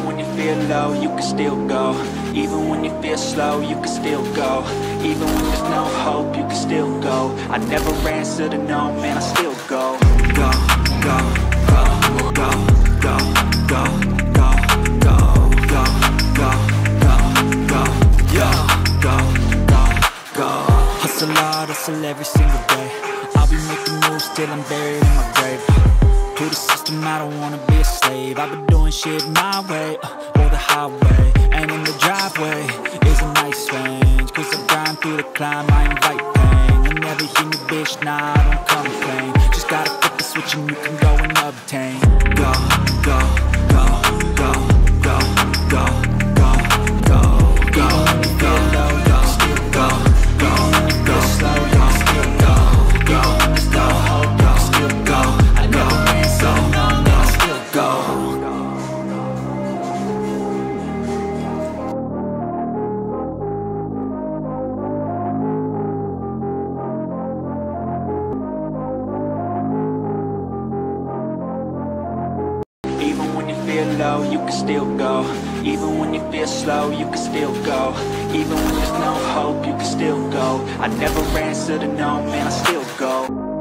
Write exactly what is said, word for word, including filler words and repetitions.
when you feel low, you can still go. Even when you feel slow, you can still go. Even when there's no hope, you can still go. I never answer to no, man, I still go. Go, go, go, go, go, go, go, go, go, go, go, go, go, go, go, go. Hustle hard, hustle every single day. I'll be making moves till I'm buried in my grave. To the system, I don't wanna be a slave. I've been doing shit my way, uh, or the highway. And in the driveway is a nice range, cause I grind through the climb, I invite pain. You'll never hear me, bitch, nah, I don't complain. Just gotta flip the switch and you can go and obtain. Go, go, go, go, go, go, go, go, go, go, go, go, still go, go, go, slow, you can still go, go, there's no hope, you can still go. I never ran, so no, no, I still go. Even when you feel low, you can still go. Even when you feel slow, you can still go. Even when there's no hope, you can still go. I never answer to no, man, I still go.